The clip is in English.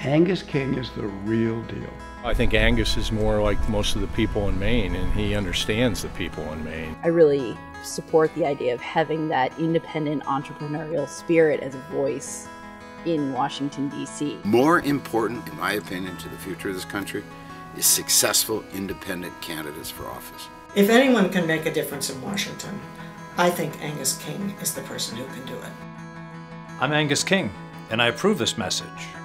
Angus King is the real deal. I think Angus is more like most of the people in Maine, and he understands the people in Maine. I really support the idea of having that independent entrepreneurial spirit as a voice in Washington, D.C. More important, in my opinion, to the future of this country is successful independent candidates for office. If anyone can make a difference in Washington, I think Angus King is the person who can do it. I'm Angus King, and I approve this message.